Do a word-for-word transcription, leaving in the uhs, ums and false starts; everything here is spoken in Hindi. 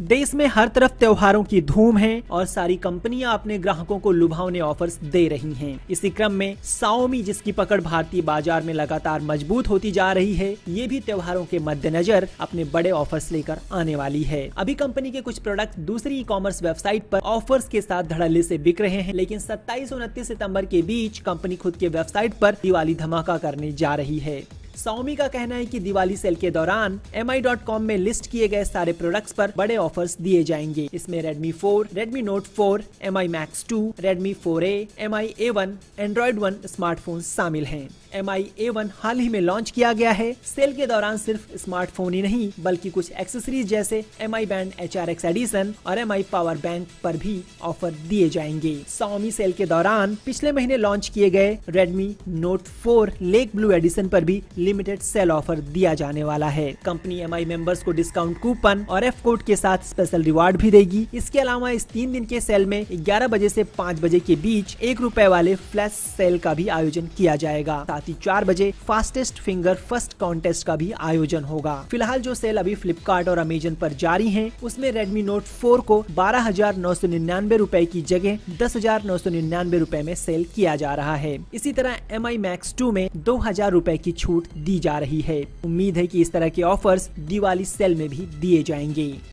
देश में हर तरफ त्योहारों की धूम है और सारी कंपनियां अपने ग्राहकों को लुभावने ऑफर्स दे रही हैं। इसी क्रम में Xiaomi, जिसकी पकड़ भारतीय बाजार में लगातार मजबूत होती जा रही है, ये भी त्योहारों के मद्देनजर अपने बड़े ऑफर्स लेकर आने वाली है। अभी कंपनी के कुछ प्रोडक्ट दूसरी ई कॉमर्स वेबसाइट पर ऑफर्स के साथ धड़ल्ले से बिक रहे हैं, लेकिन सत्ताईस उनतीस सितंबर के बीच कंपनी खुद के वेबसाइट पर दिवाली धमाका करने जा रही है। Xiaomi का कहना है कि दिवाली सेल के दौरान एम आई डॉट कॉम में लिस्ट किए गए सारे प्रोडक्ट्स पर बड़े ऑफर्स दिए जाएंगे। इसमें Redmi four, Redmi Note four, M I Max two, Redmi four A, M I A one, Android one smartphone शामिल हैं। एम आई ए वन हाल ही में लॉन्च किया गया है। सेल के दौरान सिर्फ स्मार्टफोन ही नहीं बल्कि कुछ एक्सेसरीज जैसे M I band H R X edition और एम आई पावर बैंक पर भी ऑफर दिए जाएंगे। Xiaomi सेल के दौरान पिछले महीने लॉन्च किए गए Redmi Note four lake blue edition पर भी लिमिटेड सेल ऑफर दिया जाने वाला है। कंपनी एम आई मेंबर्स को डिस्काउंट कूपन और एफ कोड के साथ स्पेशल रिवार्ड भी देगी। इसके अलावा इस तीन दिन के सेल में ग्यारह बजे से पाँच बजे के बीच एक रुपए वाले फ्लैश सेल का भी आयोजन किया जाएगा। साथ ही चार बजे फास्टेस्ट फिंगर फर्स्ट कॉन्टेस्ट का भी आयोजन होगा। फिलहाल जो सेल अभी फ्लिपकार्ट और अमेजन पर जारी है, उसमें Redmi Note फोर को बारह हजार नौ सौ निन्यानवे रूपए की जगह दस हजार नौ सौ निन्यानवे रूपए में सेल किया जा रहा है। इसी तरह एम आई Max टू में दो हजार रूपए की छूट दी जा रही है। उम्मीद है कि इस तरह के ऑफर्स दिवाली सेल में भी दिए जाएंगे।